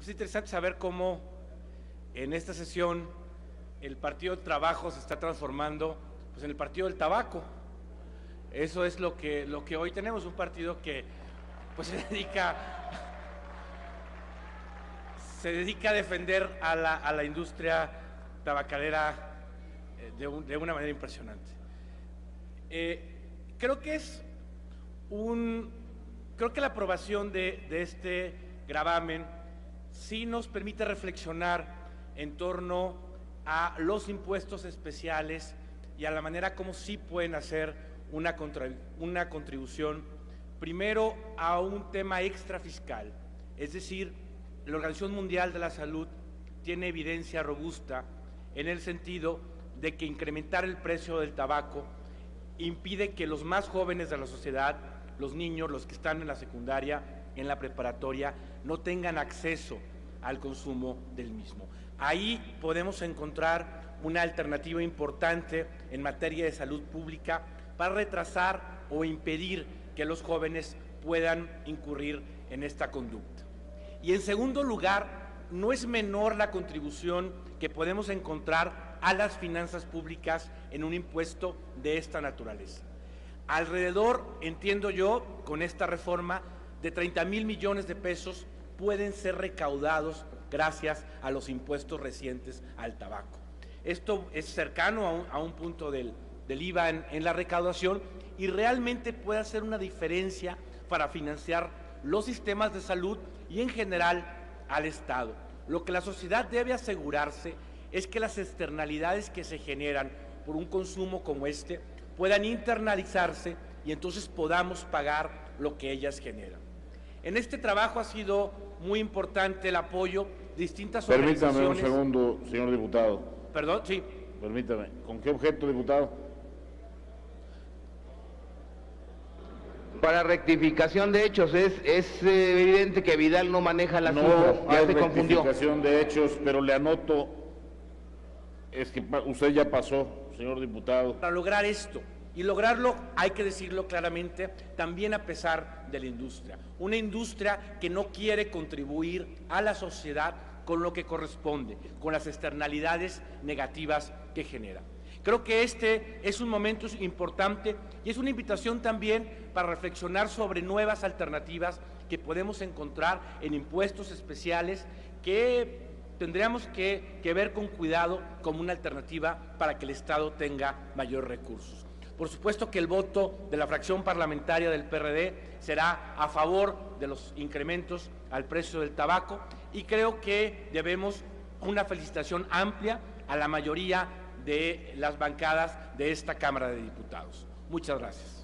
Pues es interesante saber cómo en esta sesión el Partido del Trabajo se está transformando pues, en el Partido del Tabaco. Eso es lo que hoy tenemos, un partido que pues, se dedica a defender a la industria tabacalera de una manera impresionante. Creo que la aprobación de este gravamen sí nos permite reflexionar en torno a los impuestos especiales y a la manera como sí pueden hacer una contribución, primero a un tema extrafiscal, es decir, la Organización Mundial de la Salud tiene evidencia robusta en el sentido de que incrementar el precio del tabaco impide que los más jóvenes de la sociedad, los niños, los que están en la secundaria, en la preparatoria, no tengan acceso al consumo del mismo. Ahí podemos encontrar una alternativa importante en materia de salud pública para retrasar o impedir que los jóvenes puedan incurrir en esta conducta. Y en segundo lugar, no es menor la contribución que podemos encontrar a las finanzas públicas en un impuesto de esta naturaleza. Alrededor, entiendo yo, con esta reforma, de 30,000 millones de pesos pueden ser recaudados gracias a los impuestos recientes al tabaco. Esto es cercano a un punto del IVA en la recaudación y realmente puede hacer una diferencia para financiar los sistemas de salud y en general al Estado. Lo que la sociedad debe asegurarse es que las externalidades que se generan por un consumo como este puedan internalizarse y entonces podamos pagar lo que ellas generan. En este trabajo ha sido muy importante el apoyo de distintas organizaciones. Permítame un segundo, señor diputado. Perdón, sí. Permítame. ¿Con qué objeto, diputado? Para rectificación de hechos, es evidente que Vidal no maneja las cifras, ya se confundió. Rectificación de hechos, pero le anoto, es que usted ya pasó, señor diputado. Para lograr esto, y lograrlo, hay que decirlo claramente, también a pesar de la industria. Una industria que no quiere contribuir a la sociedad con lo que corresponde, con las externalidades negativas que genera. Creo que este es un momento importante y es una invitación también para reflexionar sobre nuevas alternativas que podemos encontrar en impuestos especiales que tendríamos que ver con cuidado como una alternativa para que el Estado tenga mayores recursos. Por supuesto que el voto de la fracción parlamentaria del PRD será a favor de los incrementos al precio del tabaco y creo que debemos una felicitación amplia a la mayoría de las bancadas de esta Cámara de Diputados. Muchas gracias.